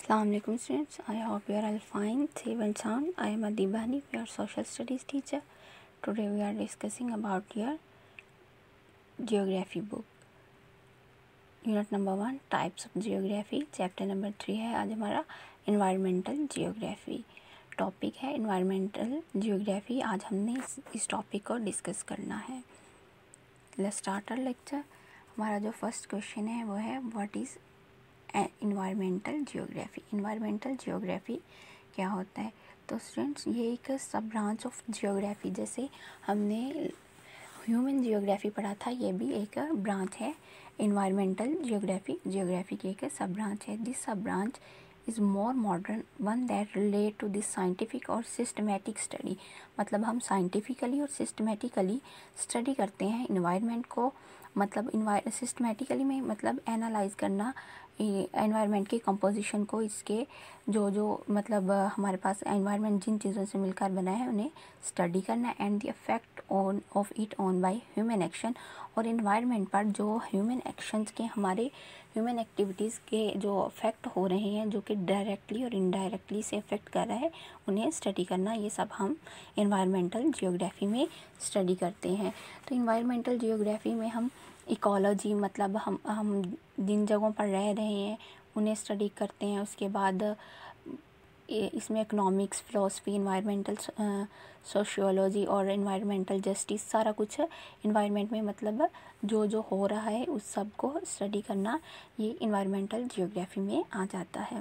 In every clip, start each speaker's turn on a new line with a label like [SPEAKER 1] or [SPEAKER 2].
[SPEAKER 1] Assalamualaikum students, I hope you are all fine, safe and sound. I am Adibani, your social studies teacher. Today we are discussing about your geography book. Unit number 1 types of geography. Chapter number 3 है आज हमारा environmental geography. Topic है environmental geography. आज हमने इस topic को discuss करना है. Let's start our lecture. हमारा जो फर्स्ट क्वेश्चन है वो है what is environmental geography. Environmental geography क्या होता है? तो स्टूडेंट्स ये एक सब ब्रांच ऑफ जियोग्राफी, जैसे हमने ह्यूमन जियोग्राफी पढ़ा था, ये भी एक ब्रांच है. इन्वायरमेंटल जियोग्राफी की एक सब ब्रांच है. This sub branch is more modern one that relate to this scientific और सिस्टमेटिक स्टडी. मतलब हम साइंटिफिकली और सिस्टमेटिकली स्टडी करते हैं इन्वायरमेंट को. मतलब सिस्टमेटिकली में मतलब एनालाइज करना एनवायरनमेंट की कंपोजिशन को, इसके जो मतलब हमारे पास एनवायरनमेंट जिन चीज़ों से मिलकर बना है उन्हें स्टडी करना. And the effect on of it on by human action. और एनवायरनमेंट पर जो ह्यूमन एक्शंस के, हमारे ह्यूमन एक्टिविटीज़ के जो इफेक्ट हो रहे हैं, जो कि डायरेक्टली और इनडायरेक्टली से इफेक्ट कर रहा है, उन्हें स्टडी करना, ये सब हम एनवायरमेंटल जियोग्राफी में स्टडी करते हैं. तो एनवायरमेंटल जियोग्राफी में हम इकोलॉजी, मतलब हम जिन जगहों पर रह रहे हैं उन्हें स्टडी करते हैं. उसके बाद इसमें इकोनॉमिक्स, फिलोसफी, एनवायरमेंटल सोशियोलॉजी और एनवायरमेंटल जस्टिस, सारा कुछ एनवायरनमेंट में मतलब जो हो रहा है उस सब को स्टडी करना, ये एनवायरमेंटल जियोग्राफी में आ जाता है.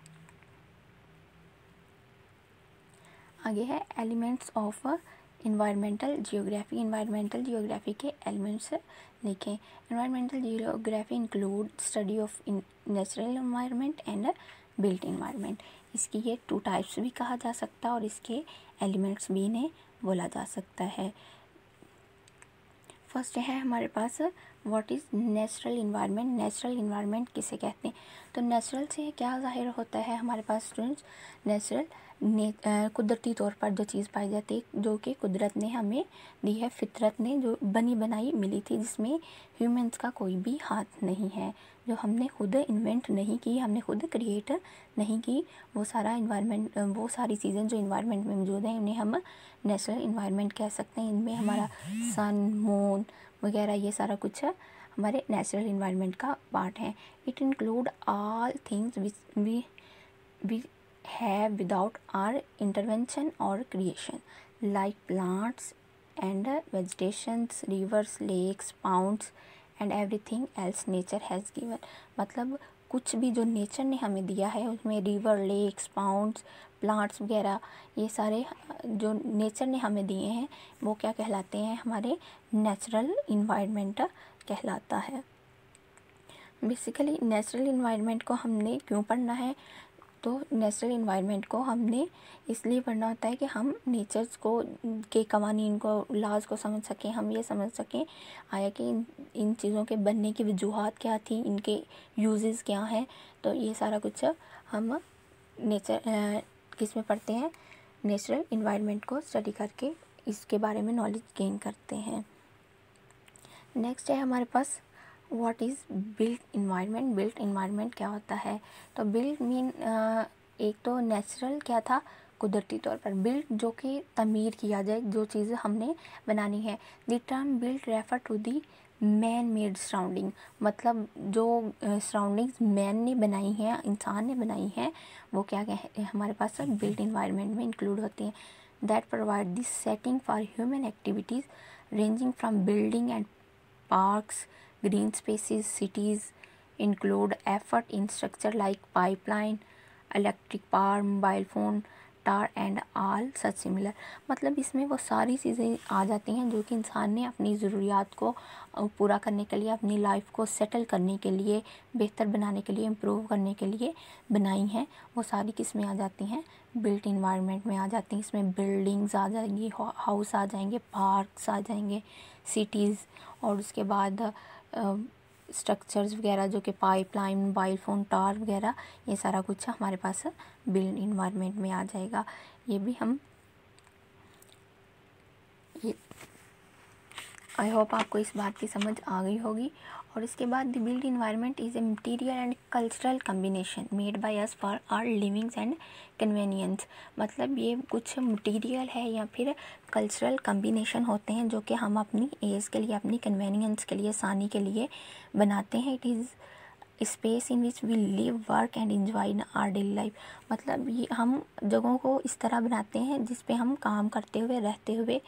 [SPEAKER 1] आगे है elements of environmental geography. Environmental geography के एलिमेंट्स लिखें. Environmental geography include study of natural environment and built environment. इसकी ये 2 टाइप्स भी कहा जा सकता है और इसके एलिमेंट्स भी इन्हें बोला जा सकता है. फर्स्ट है हमारे पास what is natural environment. Natural environment किसे कहते हैं? तो नेचुरल से क्या ज़ाहिर होता है हमारे पास स्टूडेंट्स? नेचुरल कुदरती तौर पर जो चीज़ पाई जाती है, जो कि कुदरत ने हमें दी है, फितरत ने जो बनी बनाई मिली थी, जिसमें ह्यूमंस का कोई भी हाथ नहीं है, जो हमने खुद इन्वेंट नहीं की, हमने खुद क्रिएट नहीं की. वो सारा इन्वायरमेंट, वो सारी चीज़ें जो इन्वायरमेंट में मौजूद हैं, उन्हें हम नेचुरल इन्वायरमेंट कह सकते हैं. इनमें हमारा सन, मून वगैरह ये सारा कुछ हमारे नेचुरल इन्वायरमेंट का पार्ट है. It include all things which we have without our intervention or creation, like plants and vegetations, rivers, lakes, ponds and everything else nature has given. मतलब कुछ भी जो नेचर ने हमें दिया है, उसमें रिवर, लेक्स, पाउंड्स, प्लांट्स वगैरह, ये सारे जो नेचर ने हमें दिए हैं वो क्या कहलाते हैं? हमारे नेचुरल इन्वायरमेंट कहलाता है. बेसिकली नेचुरल इन्वायरमेंट को हमने क्यों पढ़ना है? तो नेचुरल इन्वायरमेंट को हमने इसलिए पढ़ना होता है कि हम नेचर्स को के कवानीन को, लॉज को समझ सकें. हम ये समझ सकें आया कि इन चीज़ों के बनने की वजूहात क्या थी, इनके यूजेस क्या हैं. तो ये सारा कुछ हम नेचर किस में पढ़ते हैं? नेचुरल इन्वायरमेंट को स्टडी करके इसके बारे में नॉलेज गेन करते हैं. नेक्स्ट है हमारे पास what is built environment. Built environment क्या होता है? तो बिल्ट मीन एक तो नेचुरल क्या था, कुदरती तौर पर. बिल्ट जो कि तमीर किया जाए, जो चीज़ हमने बनानी है. The term built refer to the man made surrounding. मतलब जो सराउंडिंग्स मैन ने बनाई हैं, इंसान ने बनाई हैं, वो क्या हमारे पास बिल्ट इन्वायरमेंट में इंक्लूड होते हैं. That provide the setting for human activities ranging from building and parks, green spaces. Cities include effort in structure like pipeline, electric power, mobile phone, tar and all such similar. मतलब इसमें वो सारी चीज़ें आ जाती हैं जो कि इंसान ने अपनी ज़रूरियात को पूरा करने के लिए, अपनी लाइफ को सेटल करने के लिए, बेहतर बनाने के लिए, इम्प्रूव करने के लिए बनाई हैं. वो सारी किस में आ जाती हैं? बिल्ट इन्वायरमेंट में आ जाती हैं. इसमें बिल्डिंग्स आ जाएंगी, हाउस आ जाएंगे, पार्क्स आ जाएंगे, सिटीज़, और उसके बाद स्ट्रक्चर्स वगैरह जो कि पाइपलाइन, मोबाइल फ़ोन, टावर वगैरह, ये सारा कुछ हमारे पास बिल्ट इन्वायरमेंट में आ जाएगा. ये भी हम ये आई होप आपको इस बात की समझ आ गई होगी। और इसके बाद the built environment is a material and cultural combination made by us for our livings and convenience. मतलब ये कुछ मटीरियल है या फिर कल्चरल कम्बिनेशन होते हैं जो कि हम अपनी एज के लिए, अपनी कन्वीनियंस के लिए, आसानी के लिए बनाते हैं। It is space in which we live, work and enjoy in our daily life. मतलब ये हम जगहों को इस तरह बनाते हैं जिस पे हम काम करते हुए, रहते हुए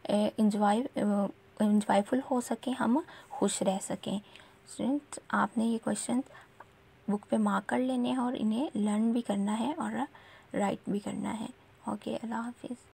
[SPEAKER 1] इंजॉयफुल हो सकें, हम खुश रह सकें। स्टूडेंट्स, आपने ये क्वेश्चन बुक पे मार्क कर लेने हैं और इन्हें लर्न भी करना है और राइट भी करना है। ओके, अल्लाह हाफिज़।